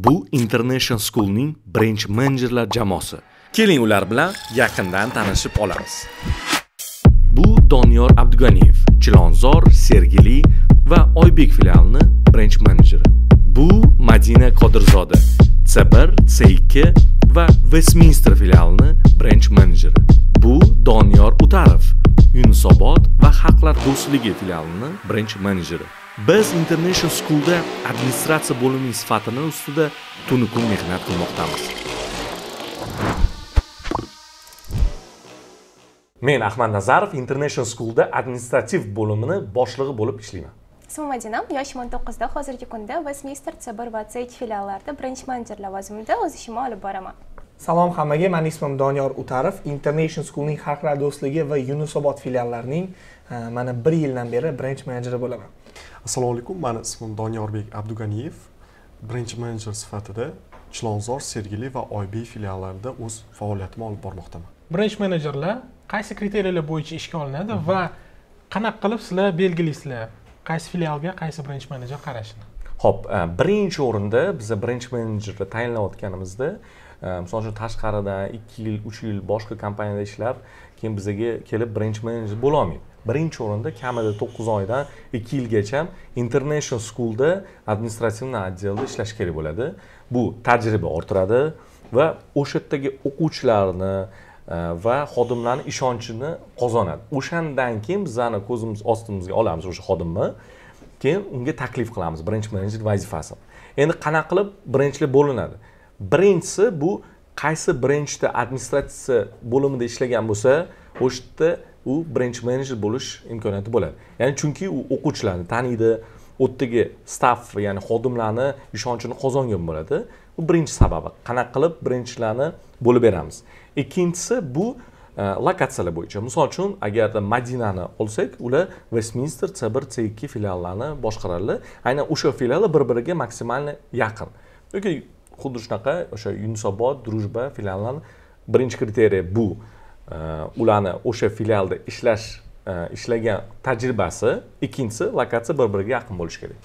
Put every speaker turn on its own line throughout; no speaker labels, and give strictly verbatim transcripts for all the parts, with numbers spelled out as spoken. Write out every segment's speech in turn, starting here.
Bu International School'ning branch managerlar jamoasi. Keling ular bilan yaqindan tanishib olamiz. Bu Doniyor Abdug'aniyev, Chilonzor, Sergeli va Oybek filialini branch manageri. Bu Madina Qodirzoda, C bir, C ikki va Westminster filialini branch manageri. Bu Doniyor Utarov, Yunusobod va Xalqlar do'stligi filialini branch manageri. Biz International School'da administratsiya bo'limining sifatini ustida tunu kun mehnat qilmoqdamiz. Men Ahmad Nazarov International School'da administrativ bo'limini boshlig'i bo'lib ishlayman.
Ismim Madina, yoshim o'n to'qqizda, hozirgi kunda Westminster C bir va C ikki filiallarida branch manager lavozimida o'z ishimni olib boraman.
Salom hammaga, men ismim Doniyor Utarov, International School'ning Xalqlar do'stligi va Yunusobod filiallarining mana bir yildan beri branch manageri bo'laman.
Assalomu alaykum, meni ismim Doniyorbek Abdug'aniyev, branch manager sifatida Chilonzor, Sergeli va Oybek filiallarida o'z faoliyatimni olib bormoqdaman.
Branch managerlar qaysi kriteriyalar bo'yicha ishga olinadi va qanaqa qilib sizlar belgilaysizlar? Qaysi filialga qaysi branch manager qarashini?
Xo'p, birinchi o'rinda biz branch managerni tayinlayotganimizda, misol uchun tashqarida ikki yil, uch yil boshqa kompaniyada ishlab, keyin bizga kelib branch manager bo'la olmaydi. Birinchi o'rinda kamida to'qqiz oydan ikki yilgacha International School'da administrativ отделda ishlash kerak bo'ladi. Bu tajriba orttiradi va o'sha yerdagi o'quvchilarni va xodimlarni ishonchini qozonadi. O'shandan keyin bizlarni ko'zimiz ostimizga olamiz o'sha xodimni, keyin unga taklif qilamiz branch manager vazifasini. Endi qanaqa qilib branchlar bo'linadi? Birinchisi bu qaysi branchda administratsiya bo'limida ishlagan bo'lsa, o'sha yerda u branch manager bo'lish imkoniyati bo'ladi. Ya'ni chunki u o'quvchilarni taniydi, o'tdagi staff, ya'ni xodimlarni ishonchini qozongan bo'ladi. Bu birinchi sababi. Qanaqa qilib branchlarni bo'lib beramiz. Ikkinchisi bu lokatsiyalar bo'yicha. Misol uchun, agarda Madinani olsak, ular Westminster C bir, C ikki filiallarini boshqaradi. Aynan o'sha filiallar bir-biriga maksimal yaqin. Yoki xuddi shunaqa o'sha Yunusobod, Drujba filiallarini birinchi kriteriya bu. Ularni o'sha filialda ishlash, ishlagan tajribasi, ikkinchisi lokatsiya bir-biriga yaqin bo'lishi kerak.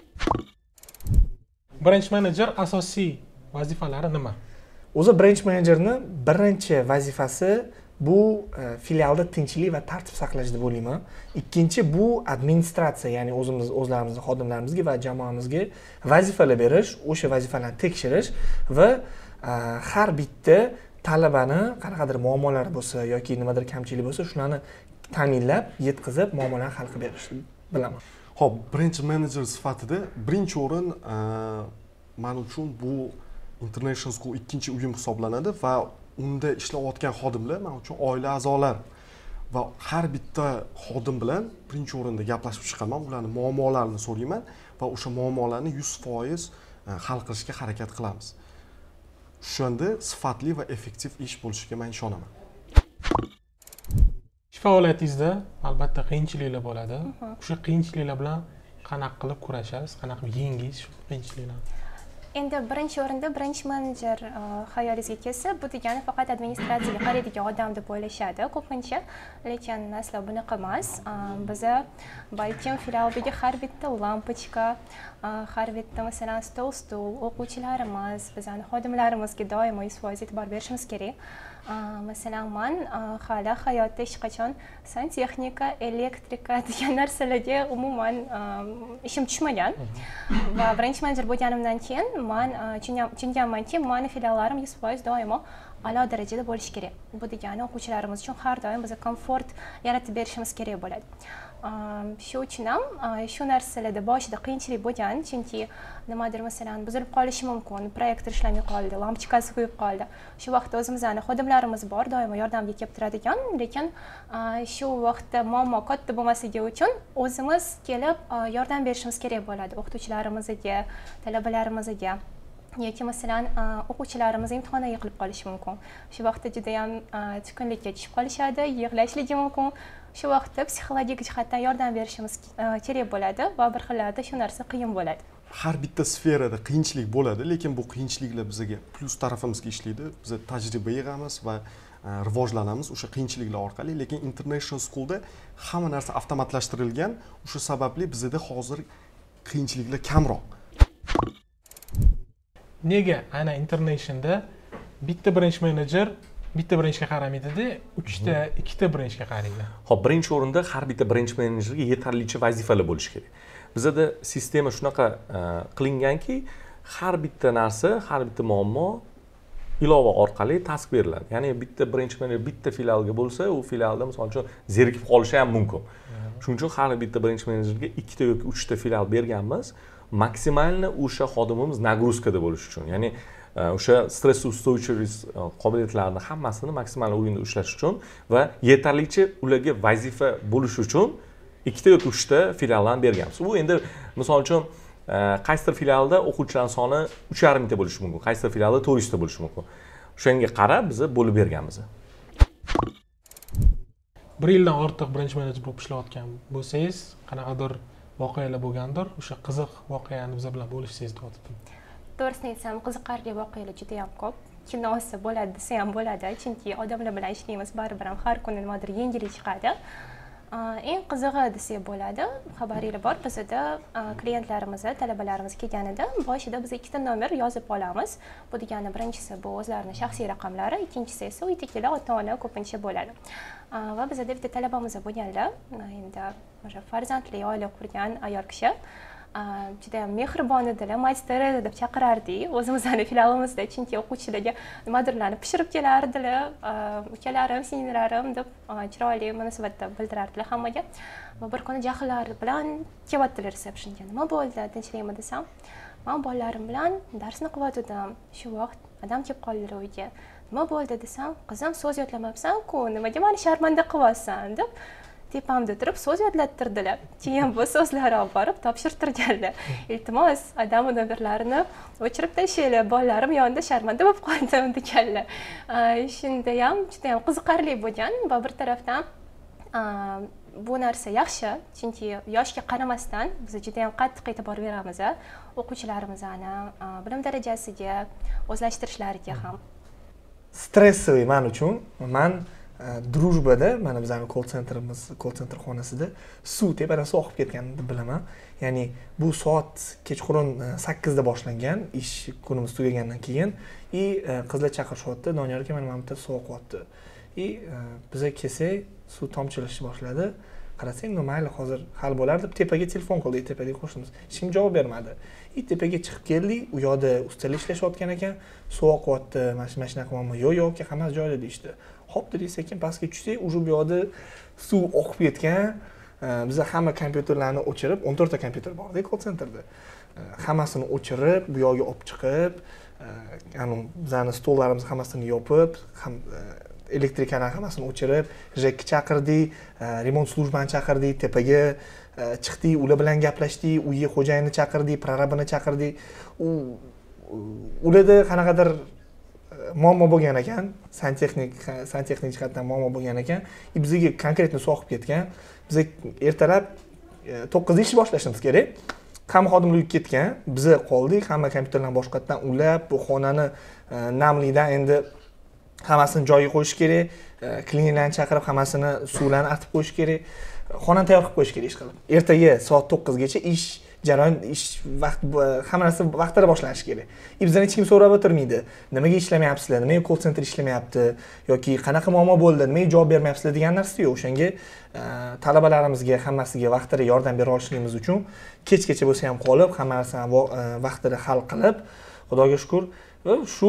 Branch manager asosiy vazifalari nima?
O'zi branch managerni birinchi vazifasi bu filialda tinchlik va tartib saqlash deb o'ylayman. Ikkinchi bu administratsiya, ya'ni o'zimiz o'zlarimizning xodimlarimizga va jamoamizga vazifalar berish, o'sha vazifalarni tekshirish va har bitta talabani qanaqadir muammolari bo'lsa yoki nimadir kamchilik bo'lsa, shularni ta'minlab, yetkazib, muammolarni hal qilib berish bilaman.
Xo'p, branch manager sifatida birinchi o'rin men uchun bu International School ikkinchi uyim hisoblanadi va unda ishlayotgan xodimlar men uchun oila a'zolar va har bitta xodim bilan birinchi o'rinda gaplashib chiqaman, ularning muammolarini so'rayman va o'sha muammolarni yuz foiz hal qilishga harakat qilamiz. Shunda sifatli va effektiv ish bo'lishiga men ishonaman.
Ish faoliyatingizda albatta qiyinchiliklar bo'ladi. O'sha qiyinchiliklar bilan qanaqa qilib kurashasiz, qanaqa qilib yengisiz shu qiyinchiliklarni?
Endi birinchi o'rinda branch manager xayolingizga kelsa, bu degani faqat administratsiyaga qaraydigan odam deb o'ylashadi ko'pincha, lekin aslo bunaqa emas. Biza balkim filialdagi har bitta lampochka, har bitta masalan stol stul, o'quvchilarimiz, bizning xodimlarimizga doimo yuz foiz e'tibor berishimiz kerak. Masalan, men hali hayotda hech qachon santexnika, elektrika degan narsalarga umuman ishim tushmagan. Va branch manager bo'lganimdan keyin men tushunganmanki, meni filiallarim yuz foiz doimo a'lo darajada bo'lishi kerak. Bu degani o'quvchilarimiz uchun har doim biz komfort yaratib berishimiz kerak bo'ladi. Shu uchun ham shu narsalarda boshida qiyinchilik bo'lgan, chunki nimadir masalan buzilib qolishi mumkin, proyektor ishlamay qoldi, lampochkasi kuyib qoldi. Shu vaqtda o'zimizning xodimlarimiz bor, doimo yordamga kelib turadigan, lekin shu vaqtda muammo katta bo'lmasligi uchun o'zimiz kelib yordam berishimiz kerak bo'ladi o'qituvchilarimizga, talabalarimizga. Yoki masalan o'quvchilarimiz imtihonga yiqilib qolishi mumkin. Shu vaqtda juda ham tushkunlikka tushib qolishadi, yig'lashligi mumkin. Shu vaqtda psixologik jihatdan yordam berishimiz kerak bo'ladi va bir xillarda shu narsa qiyin bo'ladi.
Har bitta sferada qiyinchilik bo'ladi, lekin bu qiyinchiliklar bizga plus tarafimizga ishlaydi. Biz tajriba yig'amiz va rivojlanamiz o'sha qiyinchiliklar orqali, lekin International School'da hamma narsa avtomatlashtirilgan. O'sha sababli bizda hozir qiyinchiliklar kamroq.
nega ana Internation'da bitta branch menejer bitta branchga qaramaydi-da, uchta, ikkita branchga qaraydi.
Xo'p, birinchi o'rinda har bitta branch menejerga yetarlicha vazifalar bo'lishi kerak. Bizda sistema shunaqa qilinganki, har bitta narsa, har bitta muammo ilova orqali task beriladi. Ya'ni bitta branch menejer bitta filialga bo'lsa, u filialda misol uchun zerikib qolishi ham mumkin. Shuning uchun har bitta branch menejerga ikkita yoki uchta filial berganmiz. Maksimalni o'sha xodimimiz nagruzkada bo'lishi uchun. Ya'ni o'sha stress ustuvchilik qobiliyatlarini hammasini maksimal o'yinda ushlash uchun va yetarlicha ularga vazifa bo'lishi uchun ikkita yoki uchta filiallarni berganmiz. Bu endi misol uchun qaysidir filialda o'quvchilar soni uch yarim mingta bo'lishi mumkin, qaysidir filialda to'rt yuzta bo'lishi mumkin. O'shanga qarab biz bo'lib berganmiz.
bir yildan ortiq branch menejer bo'lib ishlayotgan bo'lsangiz, qanaqadir voqealar bo'lgandir, o'sha qiziq voqeani biz bilan bo'lishsangiz deb aytdim.
To'g'risini aytsam, qiziqarli voqealar juda ham ko'p. Kinosi bo'ladi desa ham bo'ladi, chunki odamlar bilan ishlaymiz, baribir ham har kuni nimadir yangilik chiqadi. Eng qizig'i desak bo'ladi, xabaringiz bor, bizda klientlarimiz, talabalarimiz kelganida boshida biz ikkita nomer yozib olamiz. Bu degani birinchisi bu o'zlarining shaxsiy raqamlari, ikkinchisi esa uydagilar ota-ona ko'pincha bo'ladi. Va bizda bitta talabamiz bo'lganlar, endi o'sha farzandli oila qurgan ayol kishi juda ham mehribon edilar, mayster deb chaqirardik o'zimizning filialimizda, chunki o'quvchilarga nimadirlarni pishirib kelardilar, ukalarim, singillarim deb chiroyli munosabatda bildirardilar hammaga. Va bir kuni jahllari bilan kelyaptilar resepsiyonga. Nima bo'ldi, tinchlikmi desam, men bolalarim bilan darsni qilyotgandim. Shu vaqt odam kelib qoldilar uyga. Nima bo'ldi desam, qizim so'z yodlamabsan-ku, nimaga meni sharmanda qilyapsan deb tepamda turib so'z yodlattirdilar. Keyin bu so'zlarni olib borib topshirtirganlar. Iltimos, odam nomerlarini o'chirib tashlaylar, bolalarim yonida sharmanda bo'lib qoldim deganlar. Shunda ham juda ham qiziqarli bo'lgan va bir tarafdan bu narsa yaxshi, chunki yoshga qaramasdan biz juda ham qattiq e'tibor beramiz o'quvchilarimizni bilim darajasiga, o'zlashtirishlariga ham.
Stressiy men uchun, men Drujbada, mana bizning call centerimiz, call center xonasida suv tepadan suv oqib ketganini bilaman. Ya'ni bu soat kechqurun sakkizda boshlangan, ish kunimiz tugagandan keyin i qizlar chaqirishyapti, Doniyor aka mana bitta suv oqyapti. I biza kelsak, suv tomchilashni boshladi. Qarasang, mayli, hozir hal bo'lar deb tepaga telefon qildik, tepadagi qo'shnimiz. Hech kim javob bermadi. I tepaga chiqib keldik, u yoqda ustalar ishlashayotgan ekan, suv oqyapti, mana shunaqa muammo. Yo'q, yo'q, hammasi joyida deyishdi. Hop dedi, sekin pastga tushsak, uje bu yoqda suv oqib ketgan. Biz hamma kompyuterlarni o'chirib, o'n to'rtta kompyuter bor-da call centerda. Hammasini o'chirib, bu yoqqa olib chiqib, ya'ni bizning stollarimiz hammasini yopib, ham elektrikani hammasini o'chirib, jek chaqirdik, remont slujbani chaqirdik, tepaga chiqdik, ular bilan gaplashdik, uyi xo'jayinini chaqirdik, prorabini chaqirdik. U ularda qanaqadir muammo bo'lgan ekan, santexnik, santexnik jihatdan muammo bo'lgan ekan. Bizga konkretni suv oqib ketgan. Biz ertalab to'qqizda ish boshlashimiz kerak. Hamma xodimlar uyga ketgan, biz qoldik, hamma kompyuterlarni boshqatdan ulab, bu xonani namlikdan endi hammasini joyiga qo'yish kerak, klientlarni chaqirib hammasini suvlarni artib qo'yish kerak, xonani tayyor qilib qo'yish kerak ish qilib. Ertaga soat to'qqizgacha ish jarayon, ish vaqt, hamma narsa vaqtida boshlanishi kerak. Bizdan hech kim so'rab o'tirmaydi. Nimaga ishlamayapsizlar? Nimaga call center ishlamayapti? Yoki qanaqa muammo bo'ldi? Nimaga javob bermayapsizlar degan narsa yo'q. O'shanga talabalarimizga hammasiga vaqtida yordam bera olishimiz uchun kechgacha bo'lsa ham qolib, hamma narsani vaqtida hal qilib, Xudoga shukr, shu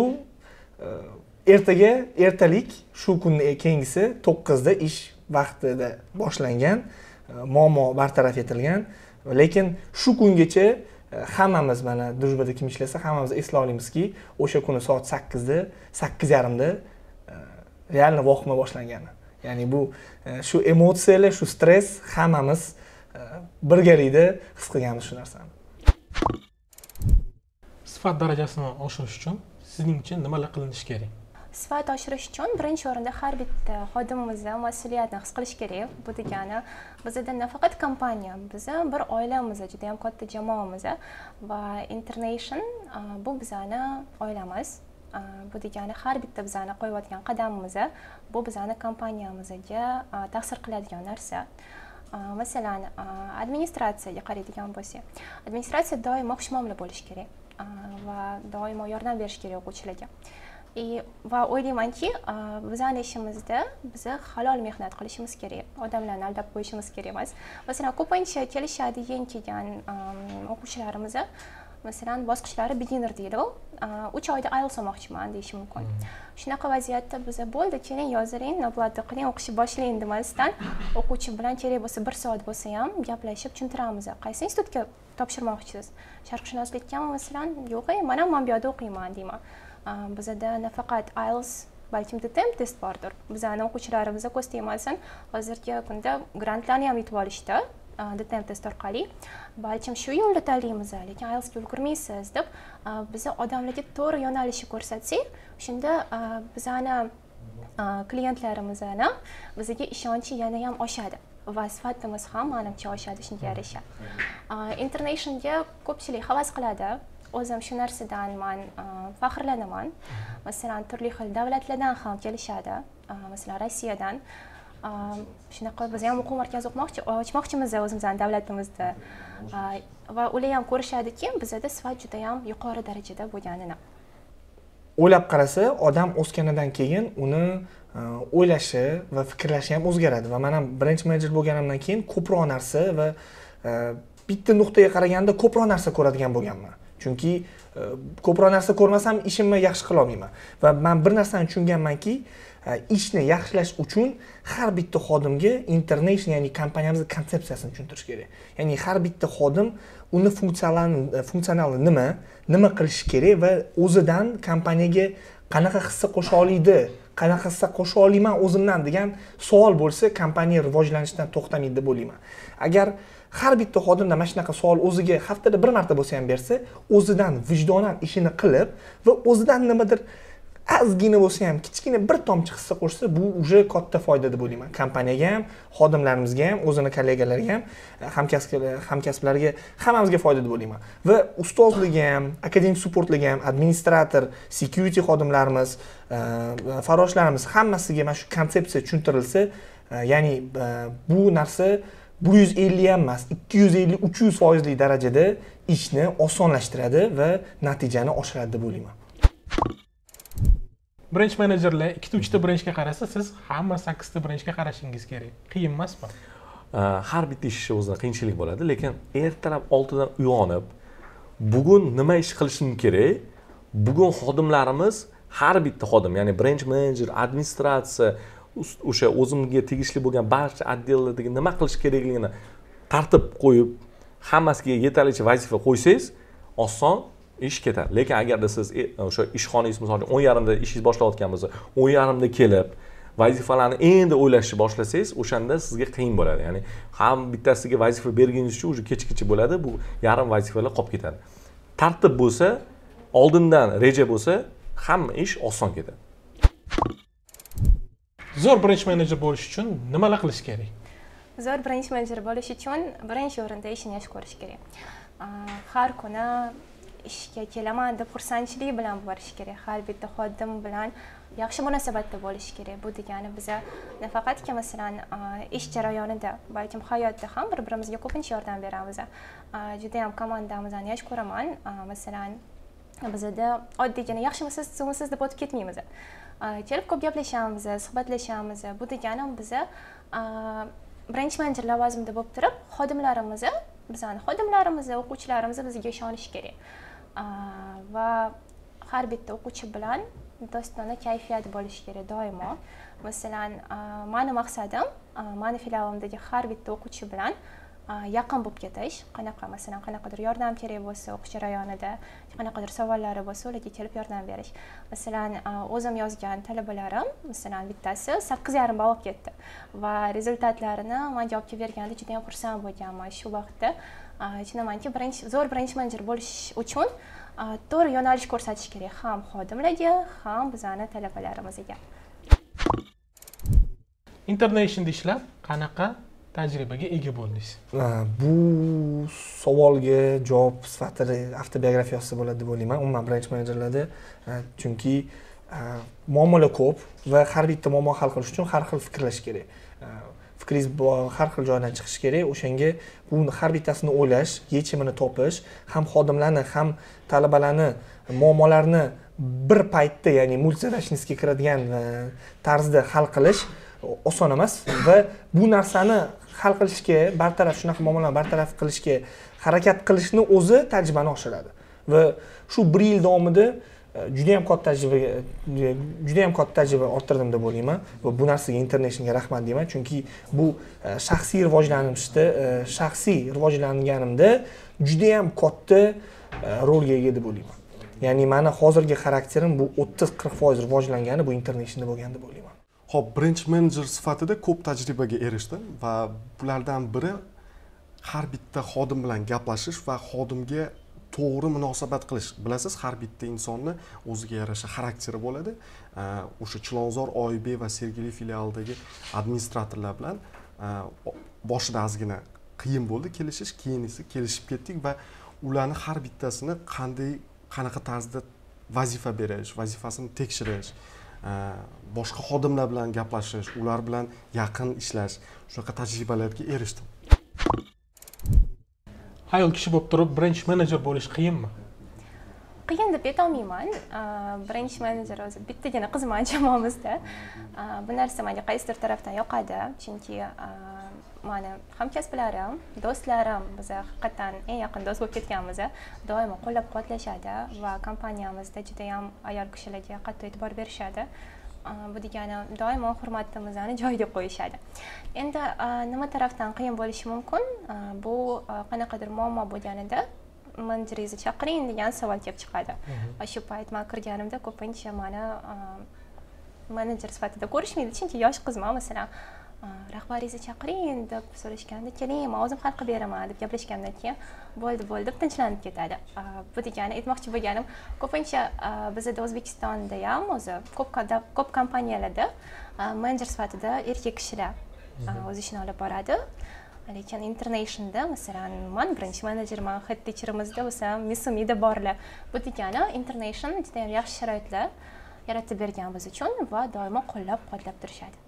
ertaga, ertalik shu kunning keyingisi to'qqizda ish vaqtida boshlangan, muammo bartaraf etilgan. Lekin shu kungacha hammamiz, mana Drujbada kim ishlasa, hammamiz esla olamizki, o'sha kuni soat sakkizda, sakkiz yarim da realni vahima boshlangan. Ya'ni bu shu emotsiyalar, shu stress hammamiz birgalikda his qilganmiz shu narsani.
Sifat darajasini oshirish uchun sizningcha nimalar qilinishi kerak?
Sifat oshirish uchun birinchi o'rinda har bitta xodimimiz mas'uliyatni his qilish kerak. Bu degani bizda nafaqat kompaniya, biz bir oilamiz, juda ham katta jamoamiz va Internation bu bizani oilamiz. Bu degani har bitta bizani qo'yayotgan qadamimiz bu bizani kompaniyamizga ta'sir qiladigan narsa. Masalan, administratsiyaga qaraydigan bo'lsak, administratsiya doimo xushmuomala bo'lishi kerak. va doimo yordam berish kerak o'quvchilarga. Va o'ylaymanki, bizning ishimizda biz halol mehnat qilishimiz kerak. Odamlarni aldab qo'yishimiz kerak emas. Masalan, ko'pincha kelishadi yangi kelgan o'quvchilarimiz, masalan, bosqichlari beginner deydi. uch oyda I E L T S olmoqchiman deyishi mumkin. Shunaqa vaziyatda biz bo'ldi, keling yoziring, navbatda qiling, o'qishni boshlang demasdan, o'quvchi bilan kerak bo'lsa bir soat bo'lsa ham gaplashib tushuntiramiz. Qaysi institutga topshirmoqchisiz? Sharqshunoslikkami masalan? Yo'q, men ham mana bu yerda o'qiyman deyman. Bizda nafaqat I E L T S, balkim D T M test bordir. Bizning o'quvchilarimiz ko'z tegmasin, hozirgi kunda grantlarni ham yutib olishdi. D T M test orqali. Balkim shu yo'lda tanlaymiz, lekin I E L T S ga ulgurmaysiz deb biz odamlarga to'g'ri yo'nalishni ko'rsatsak, shunda bizning klientlarimizni bizga ishonchi yana ham oshadi va sifatimiz ham menimcha oshadi shunga yarasha. Internationalga ko'pchilik havas qiladi. O'zim shu narsadan men faxrlanaman. Masalan, turli xil davlatlardan ham kelishadi. Masalan, Rossiyadan. Shunaqa biz ham o'quv markazi o'qmoqchi, ochmoqchimiz o'zimizning davlatimizda. Va ular ham ko'rishadiki, bizda sifat juda ham yuqori darajada bo'lganini.
O'ylab qarasa, odam o'sganidan keyin uni o'ylashi va fikrlashi ham o'zgaradi va men ham birinchi menejer bo'lganimdan keyin ko'proq narsa va bitta nuqtaga qaraganda ko'proq narsa ko'radigan bo'lganman. Chunki ko'proq narsa ko'rmasam ishimni yaxshi qila olmayman. Va men bir narsani tushunganmanki, ishni yaxshilash uchun har bitta xodimga international, ya'ni kompaniyamizning konsepsiyasini tushuntirish kerak. Ya'ni har bitta xodim uni funksionali nima, nima qilish kerak va o'zidan kompaniyaga qanaqa hissa qo'sha oladi, qanaqa hissa qo'sha olaman o'zimdan degan savol bo'lsa, kompaniya rivojlanishdan to'xtamaydi deb o'ylayman. Agar har bitta xodimda mana shunaqa savol o'ziga haftada bir marta bo'lsa ham bersa, o'zidan vijdonan ishini qilib va o'zidan nimadir ozgina bo'lsa ham kichkina bir tomchi hissa qo'shsa, bu uje katta foyda deb o'ylayman. Kompaniyaga ham, xodimlarimizga ham, o'zini kollegalariga ham, hamkasblarga, hammamizga foyda deb o'ylayman. Va ustozligi ham, akademik supportligi ham, administrator, security xodimlarimiz, farroshlarimiz hammasiga mana shu konsepsiya tushuntirilsa, ya'ni bu narsa bir yuz ellik ham emas, ikki yuz ellik uch yuz foizli darajada ishni osonlashtiradi va natijani oshiradi deb o'ylayman.
Birinchi menejerlar ikkita uchta birinchiga qarasa, siz hamma sakkizta birinchiga qarashingiz kerak. Qiyin emasmi?
Har bitta ish o'zida qiyinchilik bo'ladi, lekin ertalab oltidan uyg'onib, bugun nima ish qilishim kerak? Bugun xodimlarimiz har bitta xodim, ya'ni birinchi menejer, administratsiya, o'sha o'zimga tegishli bo'lgan barcha otdellardagi nima qilish kerakligini tartib qo'yib, hammasiga yetarlicha vazifa qo'ysangiz, oson ish ketadi. Lekin agarda siz o'sha ishxonangiz misol uchun o'n yarimda ishingiz boshlayotgan bo'lsa, o'n yarimda kelib vazifalarni endi o'ylashni boshlasangiz, o'shanda sizga qiyin bo'ladi. Ya'ni ham bittasiga vazifa berganingiz uchun o'sha kechgacha bo'ladi, bu yarim vazifalar qolib ketadi. Tartib bo'lsa, oldindan reja bo'lsa, hamma ish oson ketadi.
Zo'r birinchi menejer bo'lish uchun nimalar qilish kerak?
Zo'r birinchi menejer bo'lish uchun birinchi o'rinda ishni yaxshi ko'rish kerak. Har kuni ishga kelaman deb xursandchilik bilan borish kerak. Har bitta xodim bilan yaxshi munosabatda bo'lish kerak. Bu degani biz nafaqatki masalan ish jarayonida, balkim hayotda ham bir-birimizga ko'pincha yordam beramiz. Juda ham komandamizni yaxshi ko'raman. Masalan, bizda oddiygina yaxshimisiz, suvmisiz deb o'tib ketmaymiz. Kelib ko'p gaplashamiz, suhbatlashamiz. Bu degani biz birinchi menejer lavozimida bo'lib turib, xodimlarimiz, bizning xodimlarimiz, o'quvchilarimiz bizga ishonishi kerak. Va har bitta o'quvchi bilan do'stona kayfiyat bo'lishi kerak doimo. Masalan, meni maqsadim, meni filialimdagi har bitta o'quvchi bilan yaqin bo'lib ketish. Qanaqa, masalan, qanaqadir yordam kerak bo'lsa, o'qish jarayonida, qanaqadir savollari bo'lsa, ularga kelib yordam berish. Masalan, o'zim yozgan talabalarim, masalan, bittasi sakkiz yarim ball olib ketdi va rezultatlarini menga olib kelib berganda juda ham xursand bo'lganman. Shu vaqtda tushunamanki, birinchi zo'r birinchi menejer bo'lish uchun to'g'ri yo'nalish ko'rsatish kerak ham xodimlarga, ham bizning talabalarimizga.
Internationalda ishlab qanaqa tajribaga ega bo'ldingiz?
Bu savolga javob sifatida avtobiografiya yozsa bo'ladi deb o'ylayman. Umuman birinchi menejerlarda, chunki muammolar ko'p va har bitta muammo hal qilish uchun har xil fikrlash kerak. fikringiz har xil joydan chiqishi kerak. O'shanga bu har bittasini o'ylash, yechimini topish, ham xodimlarni, ham talabalarni muammolarini bir paytda, ya'ni multizadachniskiga kiradigan tarzda hal qilish oson emas va bu narsani hal qilishga, bartaraf shunaqa muammolarni bartaraf qilishga harakat qilishni o'zi tajribani oshiradi. Va shu bir yil davomida juda ham katta tajriba juda ham katta tajriba orttirdim deb o'ylayman va bu narsaga Internationalga rahmat deyman, chunki bu shaxsiy rivojlanishda, shaxsiy rivojlanganimda juda ham katta rolga ega deb o'ylayman. Ya'ni meni hozirgi xarakterim bu o'ttiz qirq foiz rivojlangani bu International bo'lgan deb o'ylayman.
Xo'p, birinchi menejer sifatida ko'p tajribaga erishdim va bulardan biri har bitta xodim bilan gaplashish va xodimga to'g'ri munosabat qilish. Bilasiz, har bitta insonni o'ziga yarasha xarakteri bo'ladi. O'sha Chilonzor, O Y B va Sergeli filialidagi administratorlar bilan boshida ozgina qiyin bo'ldi kelishish, keyin esa kelishib ketdik va ularni har bittasini qanday, qanaqa tarzda vazifa berish, vazifasini tekshirish, boshqa xodimlar bilan gaplashish, ular bilan yaqin ishlash, shunaqa tajribalarga erishdim.
Ayol kishi bo'lib turib, birinchi menejer bo'lish qiyinmi?
Qiyin deb aytolmayman. Birinchi menejer o'zi bittagina qiz bor jamoamizda. Bu narsa menga qaysidir tarafdan yoqadi, chunki meni hamkasblarim, do'stlarim, biz haqiqatan eng yaqin do'st bo'lib ketganmiz. Doimo qo'llab-quvvatlashadi va kompaniyamizda juda ham ayol kishilarga qattiq e'tibor berishadi. Bu degani doimo hurmatimizni joyiga qo'yishadi. Endi nima tarafdan qiyin bo'lishi mumkin? Bu qanaqadir muammo bo'lganida menejeringizni chaqiring degan savol kelib chiqadi. Va shu payt men kirganimda ko'pincha meni menejer sifatida ko'rishmaydi, chunki yosh qizman, masalan, rahbaringizni chaqiring deb so'rashganda, keling, men o'zim hal qilib beraman deb gaplashgandan keyin bo'ldi, bo'ldi deb tinchlanib ketadi. Bu degani aytmoqchi bo'lganim, ko'pincha bizda O'zbekistonda ham o'zi ko'p ko'p kompaniyalarda menejer sifatida erkak kishilar o'z ishini olib boradi. Lekin Internationalda, masalan, men birinchi menejerman, head teacherimizda bo'lsa, Misumida borlar. Bu degani International juda ham yaxshi sharoitlar yaratib bergan biz uchun va doimo qo'llab-quvvatlab turishadi.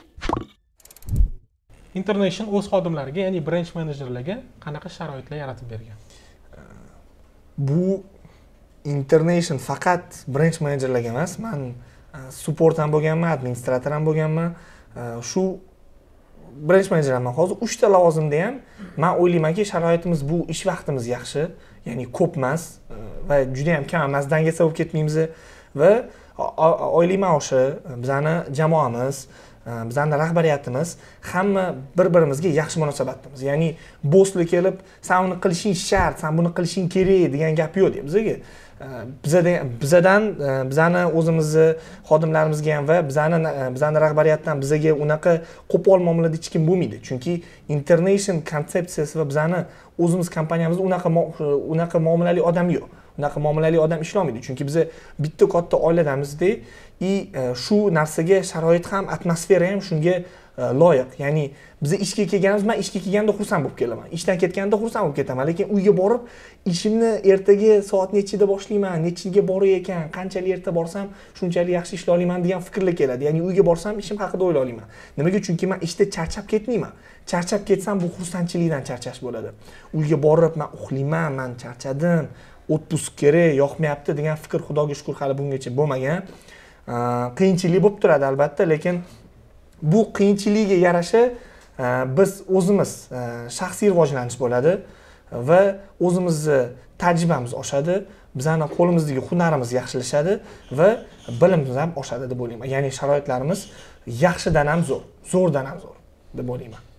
International o'z xodimlariga, ya'ni birinchi menejerlarga qanaqa sharoitlar yaratib bergan?
Bu International faqat birinchi menejerlarga emas, men support ham bo'lganman, administrator ham bo'lganman. Shu birinchi menejerman. Hozir uchta lavozimda ham men o'ylaymanki, sharoitimiz, bu ish vaqtimiz yaxshi, ya'ni ko'p emas va juda ham kam emas, dangasa bo'lib ketmaymiz va o'ylayman o'sha bizani jamoamiz, bizning rahbariyatimiz hamma bir-birimizga yaxshi munosabatdamiz. Ya'ni bosslar kelib, "Sen buni qilishing shart, sen buni qilishing kerak" degan gap yo'q bizga. Bizada bizadan bizani o'zimizni xodimlarimizga ham va bizani bizani rahbariyatdan bizga unaqa qo'pol muomalada hech kim bo'lmaydi. Chunki International konsepsiyasi va bizani o'zimiz kompaniyamizda unaqa unaqa muomalali odam yo'q. Unaqa muomalali odam ishlamaydi. Chunki biz bitta katta oiladamizda и shu narsaga sharoit ham, atmosfera ham shunga loyiq. Ya'ni biz ishga kelganimiz, men ishga kelganda xursand bo'lib kelaman. Ishdan ketganda xursand bo'lib ketaman, lekin uyga borib ishimni ertaga soat nechida boshlayman, nechiga borar ekan, qanchalik erta borsam shunchalik yaxshi ishlay olaman degan fikrlar keladi. Ya'ni uyga borsam ishim haqida o'ylay olaman. Nimaga? Chunki men ishda charchab ketmayman. Charchab ketsam bu xursandchilikdan charchash bo'ladi. Uyga borib men uxlayman, men charchadim, otpusк kerak, yoqmayapti degan fikr xudoga shukr hali bungacha bo'lmagan. Qiyinchilik bo'lib turadi albatta, lekin bu qiyinchilikka yarasha biz o'zimiz shaxsiy rivojlanish bo'ladi va o'zimizni tajribamiz oshadi, bizning qo'limizdagi hunarimiz yaxshilashadi va bilimimiz ham oshadi deb o'ylayman. Ya'ni sharoitlarimiz yaxshidan ham zo'r, zo'rdan ham zo'r deb o'ylayman.